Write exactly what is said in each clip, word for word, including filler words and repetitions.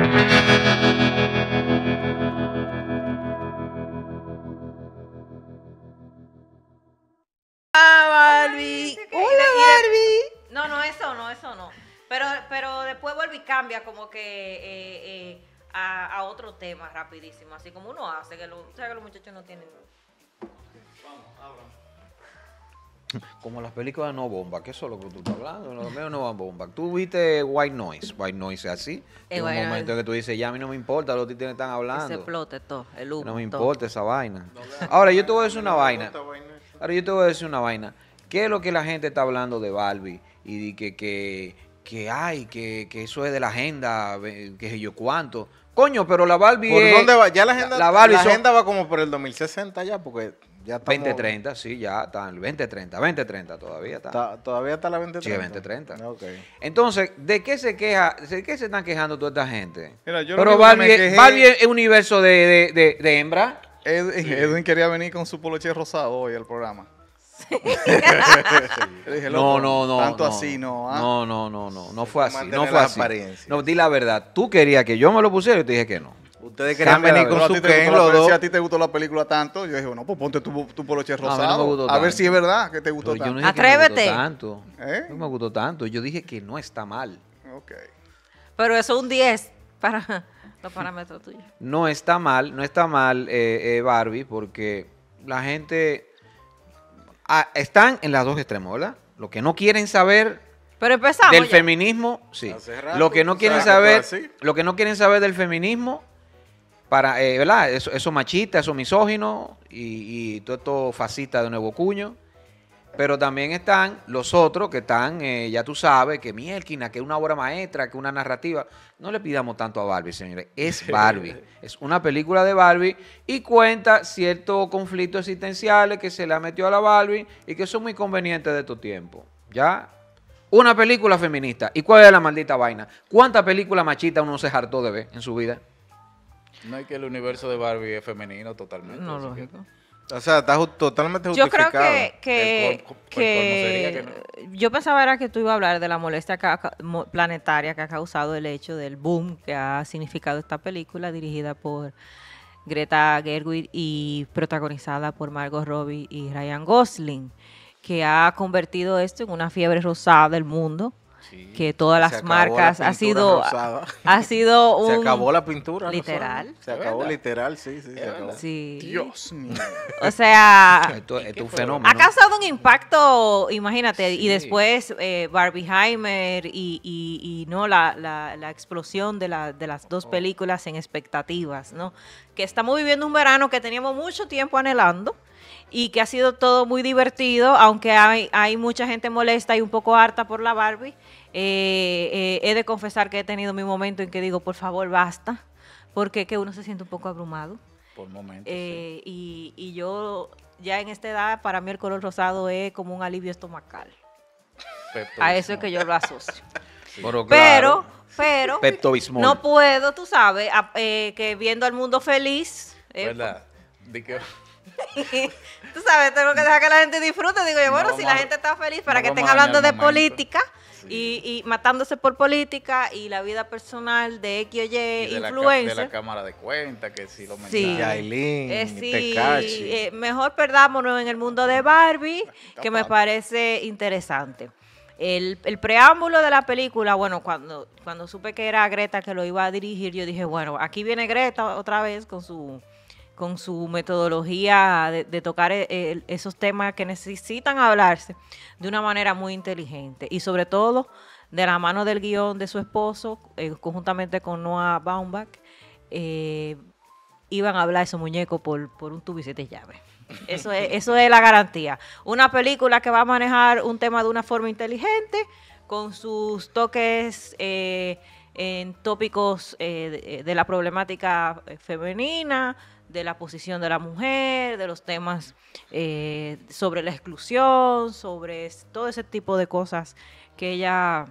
Barbie. Hola, Barbie. No, no, eso no, eso no. Pero, pero después vuelve y cambia como que eh, eh, a, a otro tema rapidísimo, así como uno hace, que, lo, o sea, que los muchachos no tienen... Vamos, habla. Como las películas no bomba, que eso es lo que tú estás hablando, los medios no van bomba. Tú viste White Noise, White Noise es así. Eh, En un bueno, momento en que tú dices, ya a mí no me importa, los títeres están Que hablando. se explote todo, el humo. No me todo. importa esa vaina. Ahora, yo te voy a decir una vaina. Ahora, yo te voy a decir una vaina. ¿Qué es lo que la gente está hablando de Barbie? Y de que, que, que hay, que, que eso es de la agenda, que sé yo cuánto. Coño, pero la Barbie ¿Por es... dónde va? Ya la agenda, la la Barbie son- agenda va como por el dos mil sesenta ya, porque ya estamos... veinte treinta, sí, ya están. veinte treinta, veinte treinta todavía está. Ta- ¿Todavía está la veinte treinta? Sí, veinte treinta. Ok. Entonces, ¿de qué se queja? ¿De qué se están quejando toda esta gente? Mira, yo lo Pero único que Barbie, me es- quejé- Barbie es un universo de, de, de, de hembra. Ed- Edwin quería venir con su poloche rosado hoy al programa. Yo dije, No, loco, no, no. Tanto no, así, no. ¿ah? No, no, no, no. No fue así. No mantener fue la así. apariencia. No, di la verdad. Tú querías que yo me lo pusiera y yo te dije que no. Ustedes querían Cambia la venir Pero con a ti su te gustó Ken, la los peli- dos. si a ti te gustó la película tanto, yo dije, bueno, pues ponte tu, tu poloche No, a mí no rosado. me gustó a ver tanto. si es verdad que te gustó Pero yo no tanto. dije que me Atrévete. gustó tanto. ¿Eh? No me gustó tanto. Yo dije que no está mal. Ok. Pero eso es un diez para los parámetros tuyos. No está mal, no está mal eh, eh, Barbie, porque la gente ah, están en las dos extremos, ¿verdad? Lo que no quieren saber Pero empezamos del ya. feminismo, sí. Hace rato, Lo que no tú quieren sabes que saber, todo así. lo que no quieren saber del feminismo, para, eh, ¿verdad? Eso, eso machista, eso misógino y, y todo esto fascista de nuevo cuño. Pero también están los otros que están, eh, ya tú sabes, que mielquina, que una obra maestra, que una narrativa. No le pidamos tanto a Barbie, señores. Es Barbie. Es una película de Barbie y cuenta ciertos conflictos existenciales que se le ha metido a la Barbie y que son muy convenientes de estos tiempos. ¿Ya? Una película feminista. ¿Y cuál es la maldita vaina? ¿Cuántas películas machistas uno se hartó de ver en su vida? No es que el universo de Barbie es femenino totalmente. No, así que- lógico. O sea, está ju- totalmente Yo creo justificado. que, que, El col- el que- colmo sería yo pensaba era que tú ibas a hablar de la molestia que ha ca- mo- planetaria que ha causado el hecho del boom que ha significado esta película dirigida por Greta Gerwig y protagonizada por Margot Robbie y Ryan Gosling, que ha convertido esto en una fiebre rosada del mundo, Sí. que todas Se las acabó marcas la ha pintura sido rosada. ha sido un Se acabó la pintura. literal. rosada. Se acabó verdad? literal, sí, sí, se acabó. sí. Dios mío. O sea, Esto, esto es un ha fenómeno. causado un impacto, imagínate, Sí. y después eh, Barbieheimer y, y, y no la, la, la explosión de, la, de las dos películas en expectativas, ¿no? Que estamos viviendo un verano que teníamos mucho tiempo anhelando y que ha sido todo muy divertido, aunque hay, hay mucha gente molesta y un poco harta por la Barbie. Eh, eh, he de confesar que he tenido mi momento en que digo, por favor, basta, porque es que uno se siente un poco abrumado. Por momentos. Eh, y, y yo ya en esta edad, para mí el color rosado es como un alivio estomacal. sí. A eso es que yo lo asocio. Pero, Pero, claro, pero, Pepto-Bismol. no puedo, tú sabes, a- eh, que viendo al mundo feliz, eh, ¿Verdad? Di que- tú sabes, tengo que dejar que la gente disfrute. Digo yo, No bueno, vamos si la a- gente está feliz para no que estén vamos a dañar hablando de el momento. política y, y matándose por política y la vida personal de X o Y, y de la, ca- de influencer. la cámara de cuenta, que si lo Sí. mensajes. Yailin, Eh, sí, Tekashi. eh, mejor perdámonos en el mundo de Barbie, que me Capaz. parece interesante. El, el preámbulo de la película, bueno, cuando, cuando supe que era Greta que lo iba a dirigir, yo dije, bueno, aquí viene Greta otra vez con su con su metodología de, de tocar eh, eh, esos temas que necesitan hablarse de una manera muy inteligente y sobre todo de la mano del guión de su esposo, eh, conjuntamente con Noah Baumbach, eh, iban a hablar esos muñecos por, por un tubo y siete llaves. Eso es, eso es la garantía. Una película que va a manejar un tema de una forma inteligente, con sus toques eh, en tópicos eh, de, de la problemática eh, femenina, de la posición de la mujer, de los temas eh, sobre la exclusión, sobre es- todo ese tipo de cosas que ella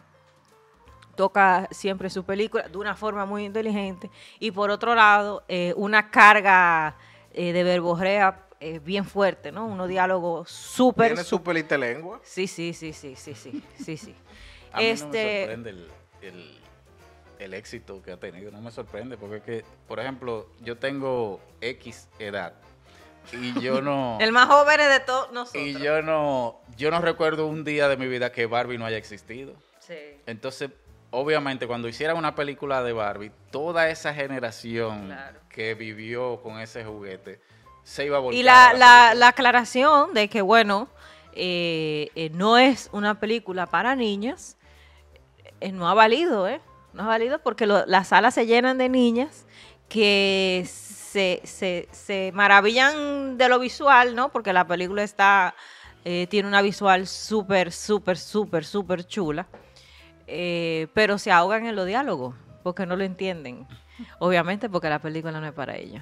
toca siempre en su película de una forma muy inteligente. Y por otro lado, eh, una carga eh, de verborrea eh, bien fuerte, ¿no? Unos diálogos súper... Tiene su pelita lengua. Sí, sí, sí, sí, sí, sí, sí, sí. A mí no me Este, sorprende el, el- el éxito que ha tenido. No me sorprende, porque es que, por ejemplo, yo tengo X edad y yo no... El más joven de todos nosotros. y yo no, yo no recuerdo un día de mi vida que Barbie no haya existido. Sí. Entonces, obviamente, cuando hicieran una película de Barbie, toda esa generación Claro. que vivió con ese juguete se iba a volver. Y la, la, la aclaración de que, bueno, eh, eh, no es una película para niñas, eh, no ha valido, ¿eh? No ha valido porque lo- las salas se llenan de niñas que se, se, se maravillan de lo visual, ¿no? Porque la película está, eh, tiene una visual súper, súper, súper, súper chula. Eh, pero se ahogan en los diálogos porque no lo entienden. Obviamente porque la película no es para ellos.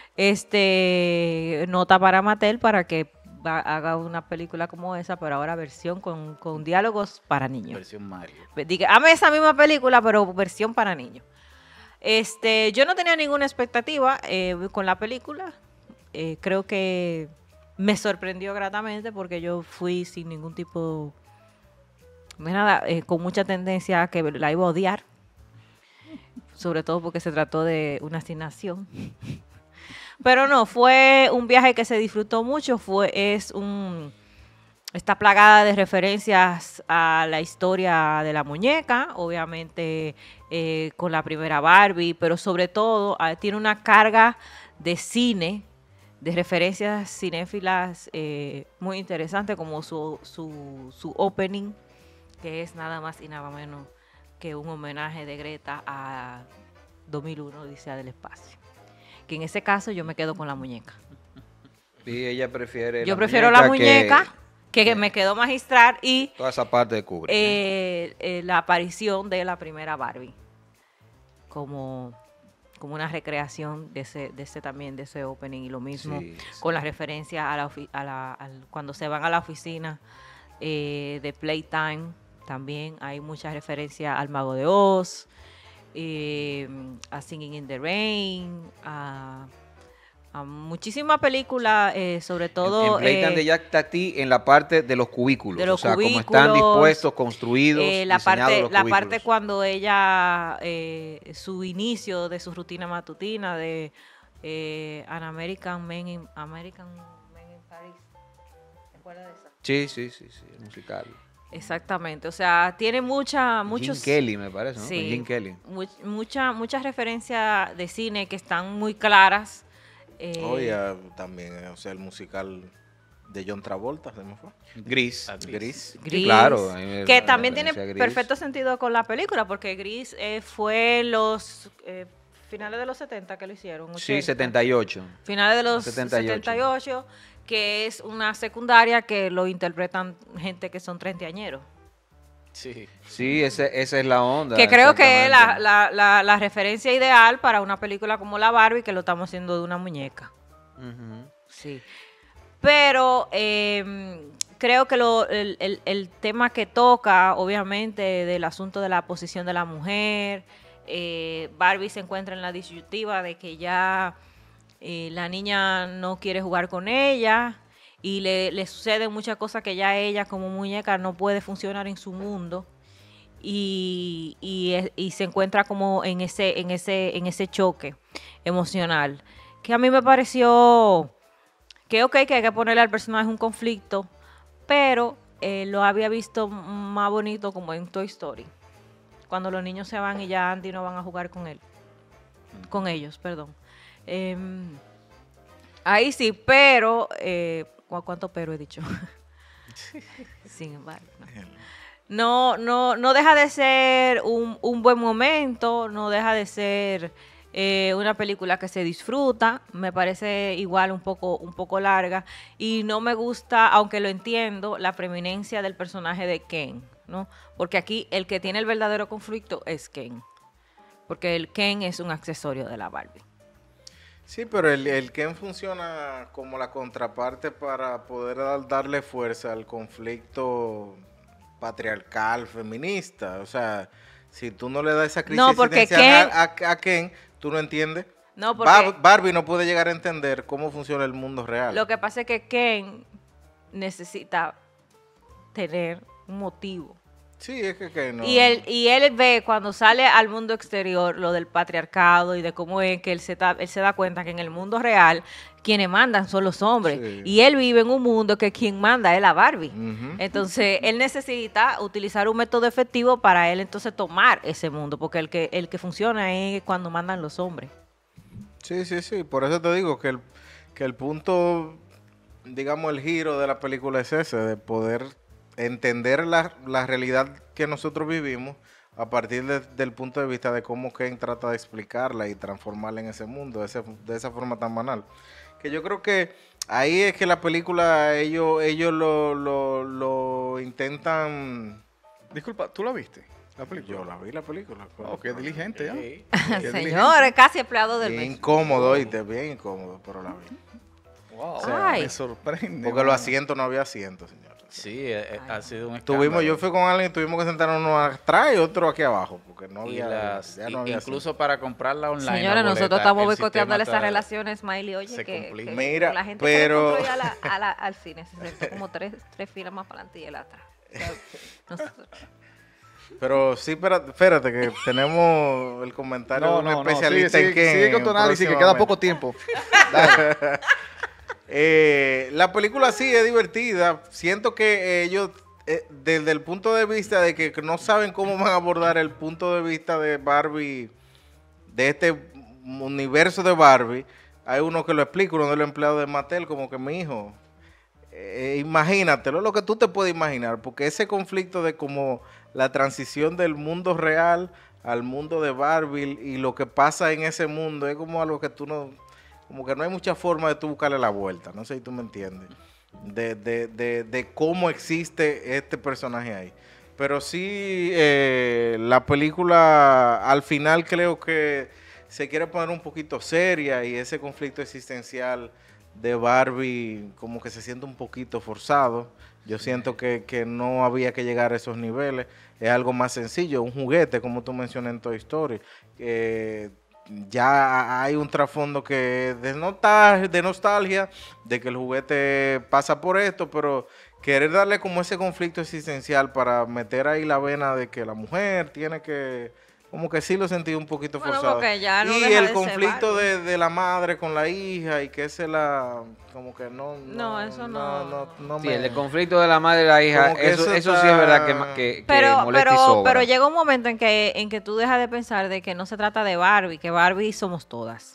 Este, nota para Mattel para que va- haga una película como esa, pero ahora versión con, con diálogos para niños. Versión Mario. Diga, ame esa misma película, pero versión para niños. Este, yo no tenía ninguna expectativa eh, con la película. Eh, creo que me sorprendió gratamente porque yo fui sin ningún tipo de nada, eh, con mucha tendencia a que la iba a odiar. Sobre todo porque se trató de una asignación. Pero no, fue un viaje que se disfrutó mucho. Fue, es un, está plagada de referencias a la historia de la muñeca, obviamente eh, con la primera Barbie, pero sobre todo ah, tiene una carga de cine, de referencias cinéfilas eh, muy interesante, como su, su, su opening, que es nada más y nada menos que un homenaje de Greta a dos mil uno, Odisea del Espacio. Que en ese caso yo me quedo con la muñeca. Sí, ella prefiere Yo la prefiero la muñeca, que, que que- me quedó magistral, y toda esa parte de Kubrick. eh, eh, la aparición de la primera Barbie como, como una recreación de ese, de ese también, de ese opening, y lo mismo Sí, sí. con la referencia a la, ofi- a la- al- cuando se van a la oficina eh, de Playtime, también hay muchas referencias al Mago de Oz, eh, a Singing in the Rain, a, a muchísimas películas, eh, sobre todo... En, en Playtime eh, de Jack Tati en la parte de los cubículos. de los o sea, cómo están cubículos, dispuestos, construidos, eh, la diseñados parte, los la cubículos. parte cuando ella, eh, su inicio de su rutina matutina de eh, An American Man in, American Man in Paris. ¿Te acuerdas de esa? Sí, sí, sí, sí, el musical. Exactamente, o sea, tiene mucha, muchos... Jim Kelly, me parece, ¿no? Sí, Con Jim Kelly. mu- mucha, muchas referencias de cine que están muy claras. eh, Oye, también, eh, o sea, el musical de John Travolta, ¿se me fue? Gris. Ah, Gris. Gris, claro, ahí me- que la también tiene referencia a Gris. perfecto sentido con la película, porque Gris eh, fue los eh, finales de los setenta que lo hicieron. Sí, ochenta. setenta y ocho. Finales de los setenta y ocho. setenta y ocho, que es una secundaria que lo interpretan gente que son treintañeros. Sí. Sí, ese, esa es la onda. Que creo que es la, exactamente. la, la, la referencia ideal para una película como la Barbie, que lo estamos haciendo de una muñeca. Ujú. Sí. Pero eh, creo que lo, el, el- el tema que toca, obviamente, del asunto de la posición de la mujer, eh, Barbie se encuentra en la disyuntiva de que ya eh, la niña no quiere jugar con ella y le, le suceden muchas cosas que ya ella como muñeca no puede funcionar en su mundo. Y, y es- y se encuentra como en ese, en ese, en ese choque emocional. Que a mí me pareció que ok, que hay que ponerle al personaje un conflicto, pero eh, lo había visto m- más bonito como en Toy Story. Cuando los niños se van y ya Andy no van a jugar con él. Con ellos, perdón. Em, ahí sí, pero... Eh, ¿cu- ¿Cuánto pero he dicho? Sin embargo, no. No, no, no deja de ser un, un buen momento, no deja de ser eh, una película que se disfruta, me parece igual un poco, un poco larga, y no me gusta, aunque lo entiendo, la preeminencia del personaje de Ken, ¿no? Porque aquí el que tiene el verdadero conflicto es Ken, porque el Ken es un accesorio de la Barbie. Sí, pero el, el Ken funciona como la contraparte para poder dar- darle fuerza al conflicto patriarcal, feminista. O sea, si tú no le das esa crisis No, porque existencial Ken- a, a- a Ken, tú no entiendes. No, porque Bar- Barbie no puede llegar a entender cómo funciona el mundo real. lo que pasa es que Ken necesita tener un motivo. Sí, es que, que no. Y él, y él ve cuando sale al mundo exterior lo del patriarcado y de cómo es que él se, da, él se da cuenta que en el mundo real quienes mandan son los hombres. Sí. Y él vive en un mundo que quien manda es la Barbie. Ujú. Entonces, él necesita utilizar un método efectivo para él entonces tomar ese mundo, porque el que, el que funciona es cuando mandan los hombres. Sí, sí, sí. Por eso te digo que el, que el punto, digamos, el giro de la película es ese, de poder entender la, la realidad que nosotros vivimos a partir de- del punto de vista de cómo Ken trata de explicarla y transformarla en ese mundo, de, ese- de esa forma tan banal. Que yo creo que ahí es que la película, ellos, ellos lo, lo, lo intentan... Disculpa, ¿tú la viste? La película. Yo la vi la película. Oh, qué diligente, ¿ya? Sí. Qué Señores, casi empleado del Bien mes. incómodo, oíste, bien incómodo, pero la vi. Wow, Ay. me sorprende. Porque mano. los asientos no había asientos, señor. Sí, eh, eh, ha sido un Tuvimos, escándalo. yo fui con alguien y tuvimos que sentarnos uno atrás y otro aquí abajo, porque no Y había, las- ya i- no había incluso para comprarla online. Señores, la nosotros boleta, estamos el boicoteándole sistema esas está- relaciones, Smiley. Oye, se que, complica. que Mira, la gente pero- que le compró ya a la- a la- al cine se sentó como tres, tres filas más para adelante y él atrás. O sea, nosotros- Pero sí, espérate, espérate, que tenemos el comentario No, de un no, no. Sigue, especialista en sigue, que sigue con tu análisis, que queda poco tiempo. Dale. Eh, la película sí es divertida. Siento que ellos, eh, desde el punto de vista de que no saben cómo van a abordar el punto de vista de Barbie, de este universo de Barbie, hay uno que lo explica, uno de los empleados de Mattel, como que mi hijo, eh, imagínatelo, lo que tú te puedes imaginar, porque ese conflicto de como la transición del mundo real al mundo de Barbie y lo que pasa en ese mundo es como algo que tú no, como que no hay mucha forma de tú buscarle la vuelta, no sé si tú me entiendes, de, de, de, de cómo existe este personaje ahí. Pero sí, eh, la película al final creo que se quiere poner un poquito seria y ese conflicto existencial de Barbie como que se siente un poquito forzado. Yo siento que, que no había que llegar a esos niveles. Es algo más sencillo, un juguete, como tú mencionas en Toy Story. Eh, ya hay un trasfondo que de nostalgia, de nostalgia, de que el juguete pasa por esto, pero querer darle como ese conflicto existencial para meter ahí la vena de que la mujer tiene que, como que sí lo sentí un poquito Bueno, forzado. porque ya no y deja el de ser conflicto Barbie. de, de la madre con la hija y que se la, como que no, No, eso no. no, no Sí, me- el conflicto de la madre y la hija, Como que eso, eso eso sí está- es verdad que, ma- que, que Pero, molesta y pero, sobra. pero llega un momento en que, en que tú dejas de pensar de que no se trata de Barbie, que Barbie somos todas.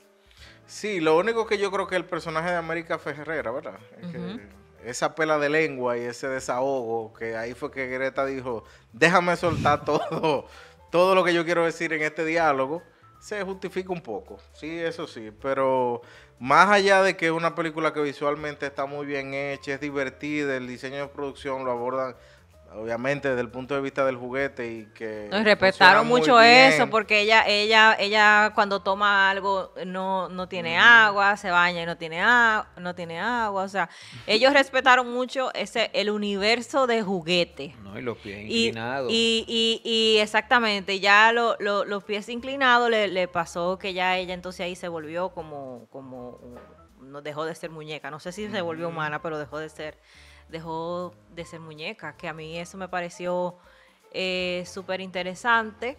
Sí, lo único que yo creo que el personaje de América Ferrera, ¿verdad? Es que Ujú. esa pela de lengua y ese desahogo, que ahí fue que Greta dijo, déjame soltar todo, todo lo que yo quiero decir en este diálogo, se justifica un poco, sí, eso sí, pero más allá de que es una película que visualmente está muy bien hecha, es divertida, el diseño de producción lo abordan obviamente desde el punto de vista del juguete y que No, y respetaron funciona muy mucho bien. eso, porque ella, ella, ella cuando toma algo no, no tiene agua, se baña y no tiene agua, no tiene agua, o sea, ellos respetaron mucho ese, el universo de juguete. No, y los pies Y, inclinados. y, y, y exactamente, ya lo- lo- los pies inclinados le, le pasó que ya ella entonces ahí se volvió como, como, no dejó de ser muñeca, no sé si se volvió humana, pero dejó de ser, dejó de ser muñeca, que a mí eso me pareció eh, súper interesante.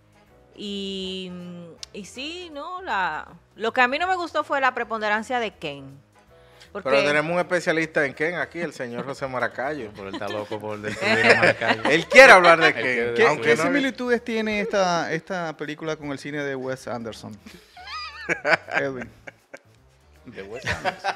Y, y sí, ¿no? La, lo que a mí no me gustó fue la preponderancia de Ken. Porque, Pero tenemos un especialista en Ken aquí, el señor José Maracayo. Por el está loco por destruir a Maracaibo. Él quiere hablar de Él Ken, quiere ¿Qué, aunque qué no- similitudes tiene esta, esta película con el cine de Wes Anderson? Edwin. De Wes Anderson.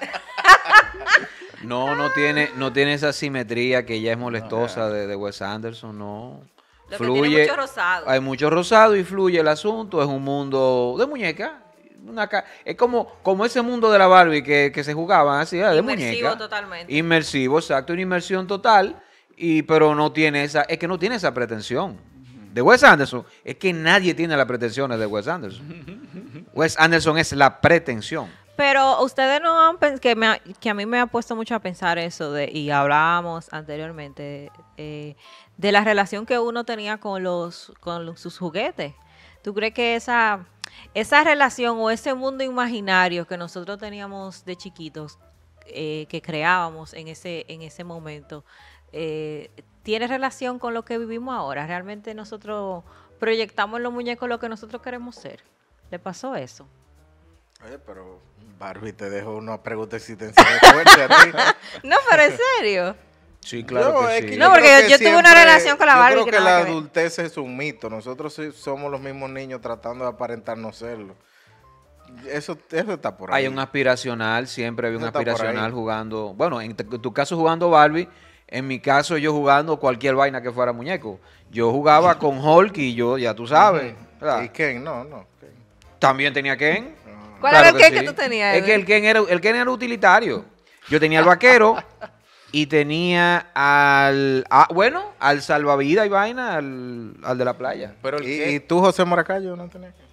No, no tiene, no tiene esa simetría que ya es molestosa de, de Wes Anderson, no. Lo que tiene mucho rosado. Hay mucho rosado y fluye el asunto. Es un mundo de muñeca. Una ca- es como, como ese mundo de la Barbie que, que se jugaban así, ah, de Inmersivo muñeca. totalmente. Inmersivo, exacto, una inmersión total. Y, pero no tiene esa, es que no tiene esa pretensión. De Wes Anderson, es que nadie tiene las pretensiones de Wes Anderson. Wes Anderson es la pretensión. Pero ustedes no han pensado, que, me ha- que a mí me ha puesto mucho a pensar eso, de y hablábamos anteriormente, eh, de la relación que uno tenía con los con los- sus juguetes. ¿Tú crees que esa, esa relación o ese mundo imaginario que nosotros teníamos de chiquitos, eh, que creábamos en ese, en ese momento, eh, tiene relación con lo que vivimos ahora. Realmente nosotros proyectamos en los muñecos lo que nosotros queremos ser. ¿Le pasó eso? Oye, pero Barbie te dejó una pregunta existencial fuerte a ti. No, pero en serio. Sí, claro No, que es sí. que No, porque creo yo- que yo tuve una relación con la yo Barbie creo que que, nada la que ver. adultez es un mito. Nosotros sí somos los mismos niños tratando de aparentar no serlo. Eso, eso está por ahí. Hay un aspiracional, siempre había un Eso está por aspiracional ahí. jugando. Bueno, en tu, tu caso jugando Barbie, en mi caso yo jugando cualquier vaina que fuera muñeco. Yo jugaba con Hulk y yo, ya tú sabes. ¿verdad? ¿Y Ken? No, no. Ken. También tenía Ken. ¿Cuál Claro era el Ken que sí. tú tenías, Es que Edwin? el Ken era, el Ken era utilitario. Yo tenía al vaquero y tenía al, ah, bueno, al salvavidas y vaina, al, al de la playa. Pero el ¿Y, Ken- y tú, José Maracayo, no tenías Ken?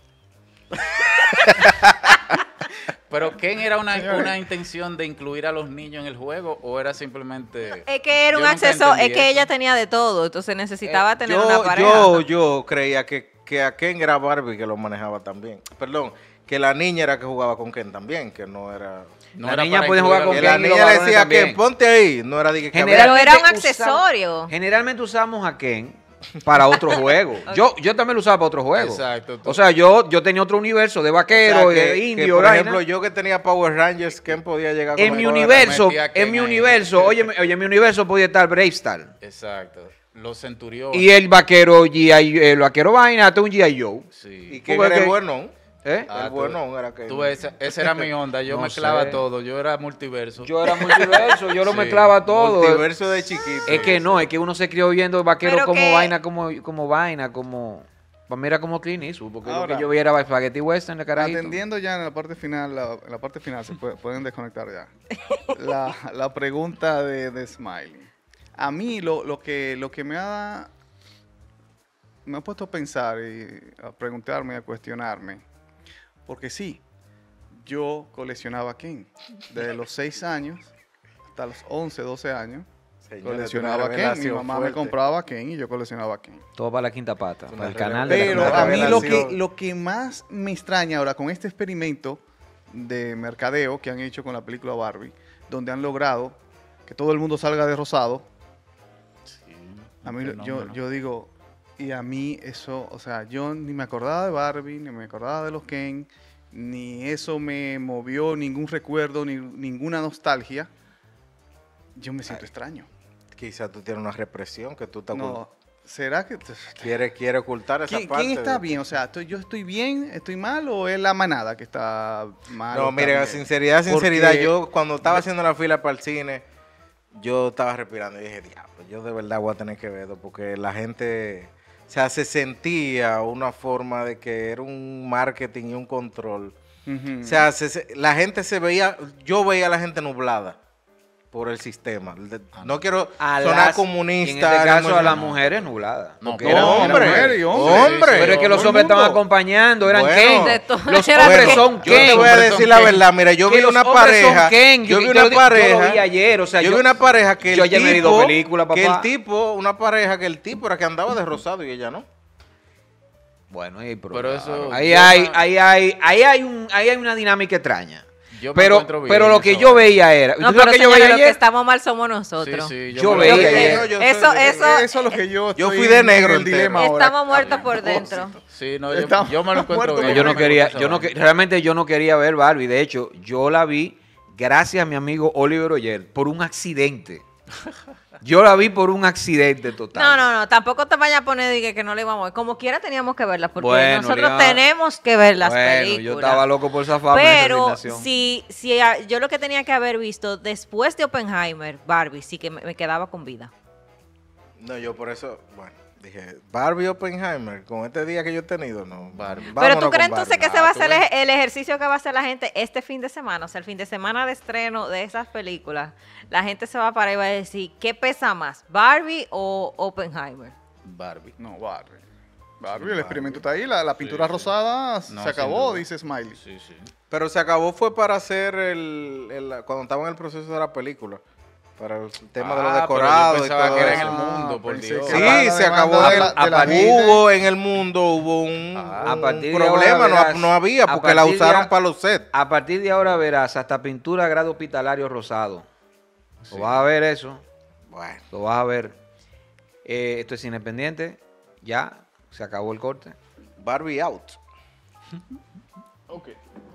pero Ken era una, una intención de incluir a los niños en el juego o era simplemente... Es que era Yo un nunca acceso, es entendí que eso. ella tenía de todo, entonces necesitaba Eh, tener yo, una pareja. Yo, yo creía que, que a Ken era Barbie que lo manejaba también. Perdón, que la niña era que jugaba con Ken también, que no era... No La era niña para puede incluir jugar a con los Que la Ken y los niña le varones decía a también. Ken, ponte ahí. No era de que... que Pero Generalmente era un usamos- accesorio. Generalmente usamos a Ken para otro juego. Yo, yo también lo usaba para otro juego. Exacto, tú- O sea, yo, yo tenía otro universo de O vaquero, sea, que- de que, indio, por vaina. ejemplo, yo que tenía Power Rangers, Ken podía llegar En con mi el- universo, metía a Ken en mi ahí. universo, oye, oye, en mi universo podía estar Brave Star. Exacto. Los centuriones. Y el vaquero G I, el vaquero vaina, hasta un G I Joe. Y Sí. Ken Porque era el que- bueno. ¿Eh? Ah, el tú- bueno era Ken. Tú ves, esa, esa era mi onda. Yo No mezclaba sé. todo. Yo era multiverso. Yo era multiverso, yo lo Sí, mezclaba todo. Multiverso de chiquito. Es que no, es que uno se crió viendo vaquero Pero como que- vaina, como, como vaina, como... Pues mira como Clint Eastwood, porque lo Ahora, que yo veía era Spaghetti Western, de carajito. Atendiendo ya en la parte final, la, en la parte final se puede- pueden desconectar ya. La, la pregunta de, de Smiley. A mí lo, lo que lo que me ha me ha puesto a pensar y a preguntarme, a cuestionarme, porque sí, yo coleccionaba Ken desde los seis años hasta los once, doce años. Señores, Coleccionaba una Ken, mi revelación mamá me fuerte. compraba Ken y yo coleccionaba Ken. Todo para la quinta pata, Una para el revelación. canal de la Pero quinta a mí pata. lo que, revelación. lo que más me extraña ahora con este experimento de mercadeo que han hecho con la película Barbie, donde han logrado que todo el mundo salga de rosado, Sí, a un mí lo- yo, fenómeno. yo digo, y a mí eso, o sea, yo ni me acordaba de Barbie, ni me acordaba de los Ken, ni eso me movió ningún recuerdo, ni ninguna nostalgia. Yo me siento extraño. Quizá tú tienes una represión que tú te No, ¿será que quiere, quiere ocultar esa ¿Quién, parte. quién está de- bien? O sea, ¿estoy- ¿yo estoy bien, estoy mal o es la manada que está mal? No, o mire, está bien? sinceridad, sinceridad. Porque- Yo cuando estaba haciendo la fila para el cine, yo estaba respirando y dije, diablo, yo de verdad voy a tener que verlo porque la gente, o sea, se sentía una forma de que era un marketing y un control. Ujú. O sea, se- se- la gente se veía, yo veía a la gente nublada por el sistema. De- No quiero A sonar las- comunista. En este ni caso muy- a las mujeres nubladas. No, porque pero eran- No, eran hombre, mujeres. y hombres. hombre. Pero es que los todo el hombres estaban mundo. acompañando, eran Bueno, Ken. De todo- Los eran hombres Ken. son Yo te Ken. voy a hombres decir son la Ken. verdad, mira, yo Que vi los una hombres son pareja, Ken. yo vi Yo una lo di- yo pareja, lo vi ayer, o sea, yo yo- vi una pareja que el yo ayer me he ido tipo, película, que el papá. tipo, una pareja que el tipo era que andaba de rosado y ella no. Bueno, ahí, pero, Pero eso- ahí yo hay, no- ahí hay, ahí hay un, ahí hay una dinámica extraña. Yo me Pero, encuentro bien pero en lo que esa yo vaina. veía era, No, ¿tú sabes pero lo que yo señores, veía lo que ayer? estamos mal somos nosotros. Sí, sí, Yo me lo- veía Yo- ayer. yo- yo Eso- soy- eso- Eso es lo que yo Yo estoy fui de en negro el entero. dilema ahora. Estamos muertos por dentro. Sí, no, yo, Estamos yo me lo encuentro muertos bien. No, yo no me quería, gusta yo esa no vaina. que- realmente yo no quería ver Barbie. De hecho, yo la vi gracias a mi amigo Oliver Oyer por un accidente. Yo la vi por un accidente total. No, no, no, tampoco te vayas a poner de que, que no le íbamos a ver. Como quiera teníamos que verlas, porque Bueno, nosotros Lina, tenemos que ver las bueno, películas. yo estaba loco por zafarme de esa Pero asignación. si, si a- yo lo que tenía que haber visto después de Oppenheimer, Barbie, sí que me, me quedaba con vida. No, yo por eso, bueno, dije, Barbie Oppenheimer, con este día que yo he tenido, no. Barbie. Pero Vámonos tú crees con entonces que Barbie. ese va a Ah, tú ser el, ves. el ejercicio que va a hacer la gente este fin de semana, o sea, el fin de semana de estreno de esas películas. La gente se va a parar y va a decir, ¿qué pesa más, Barbie o Oppenheimer? Barbie. No, Barbie. Barbie, el experimento está ahí, la, la pintura sí. rosada No, se sin acabó, duda. dice Smiley. Sí, sí. Pero se acabó fue para hacer el, el- cuando estaba en el proceso de la película, para el tema de Ah, los pero yo decorados y pensaba todo que era en eso. el mundo, por pensé Dios. que Sí, era la se acabó demanda de, de la- de la a- gente. hubo en el mundo hubo un, Ah, a un partir de problema, ahora no, verás, no había a porque la partir de usaron a- para los sets. A partir de ahora verás hasta pintura a grado hospitalario rosado. Sí. Lo vas a ver eso, Bueno, lo vas a ver. Eh, esto es independiente. Ya, se acabó el corte. Barbie out. Ok.